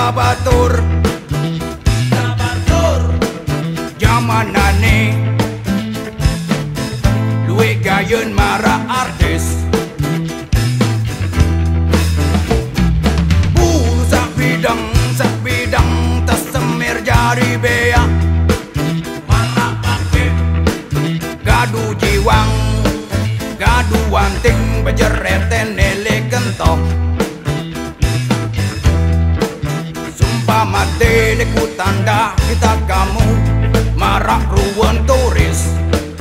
kita batur zamanane luwih gayen marah artis sak bidang tersemir jari bea marah pake gadu jiwang gadu wanting bejereten nele kentok sumpah mati deku tanda kita kamu marak ruwen turis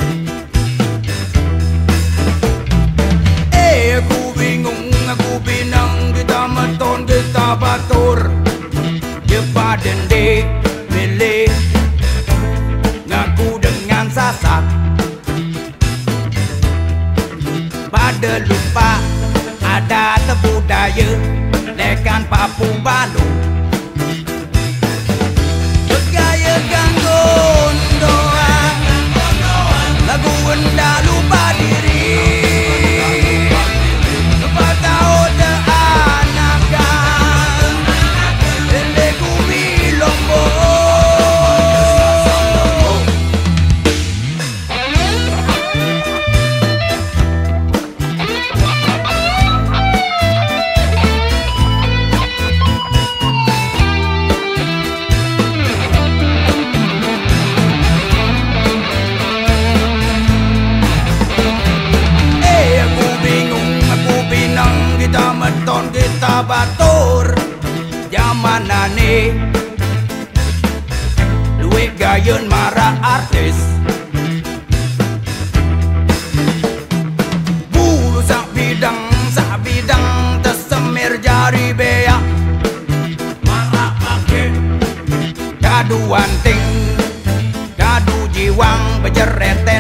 aku bingung aku binang kita meton kita batur jepa dende milih ngaku dengan sasak pada lupa ada budaya lekan papu balu bergaya ganggon doang lagu enda lupa diri kita batur zamanane luwih gayen marah artis bulu sak bidang tersemir jari bea marah pake gadu wanting gadu jiwang bejereten